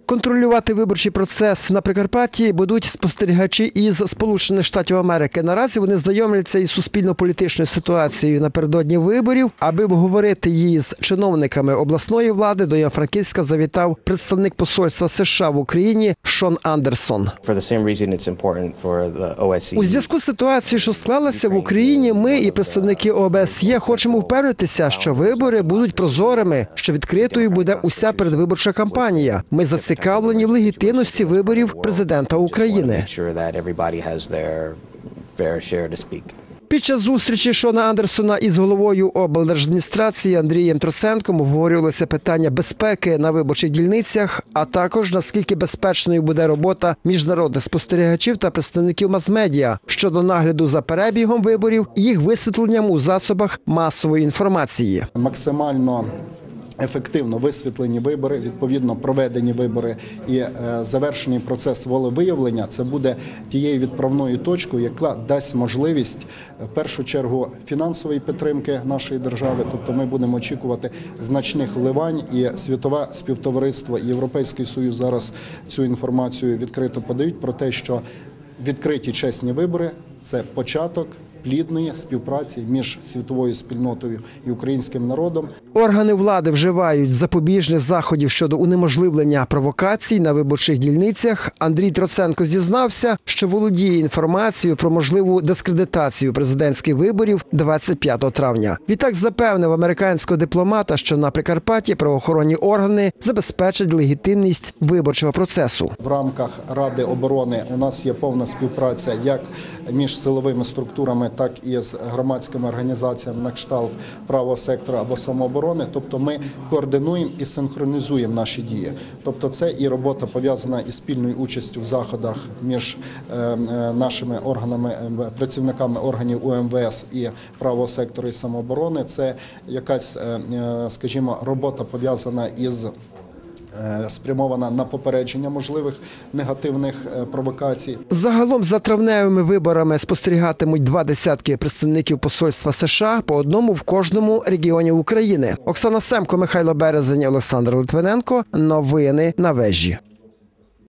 Контролювати виборчий процес на Прикарпатті будуть спостерігачі із Сполучених Штатів Америки. Наразі вони знайомляться із суспільно-політичною ситуацією напередодні виборів. Аби обговорити її з чиновниками обласної влади, до Івано-Франківська завітав представник посольства США в Україні Шон Андерсон. У зв'язку з ситуацією, що склалася в Україні, ми і представники ОБСЄ хочемо впевнитися, що вибори будуть прозорими, що відкритою буде уся передвиборча кампанія. Ми зацікавлені в легітимності виборів президента України. Під час зустрічі Шона Андерсона із головою облдержадміністрації Андрієм Троценком обговорювалися питання безпеки на виборчих дільницях, а також наскільки безпечною буде робота міжнародних спостерігачів та представників мас-медіа щодо нагляду за перебігом виборів і їх висвітленням у засобах масової інформації. Максимально ефективно висвітлені вибори, відповідно проведені вибори і завершений процес волевиявлення – це буде тією відправною точкою, яка дасть можливість в першу чергу фінансової підтримки нашої держави. Тобто ми будемо очікувати значних вливань, і світове співтовариство, і Європейський Союз зараз цю інформацію відкрито подають про те, що відкриті чесні вибори – це початок плідної співпраці між світовою спільнотою і українським народом. Органи влади вживають запобіжних заходів щодо унеможливлення провокацій на виборчих дільницях. Андрій Троценко зізнався, що володіє інформацією про можливу дискредитацію президентських виборів 25 травня. Відтак запевнив американського дипломата, що на Прикарпатті правоохоронні органи забезпечать легітимність виборчого процесу. В рамках Ради оборони у нас є повна співпраця як між силовими структурами, так і з громадськими організаціями на кшталт правого сектора або самооборони. Тобто ми координуємо і синхронізуємо наші дії. Тобто це і робота пов'язана із спільною участю в заходах між нашими органами, працівниками органів УМВС і правого сектору і самооборони. Це якась, скажімо, робота пов'язана із спрямована на попередження можливих негативних провокацій. Загалом за травневими виборами спостерігатимуть 20 представників посольства США, по одному в кожному регіоні України. Оксана Семко, Михайло Березень, Олександр Литвиненко. Новини на Вежі.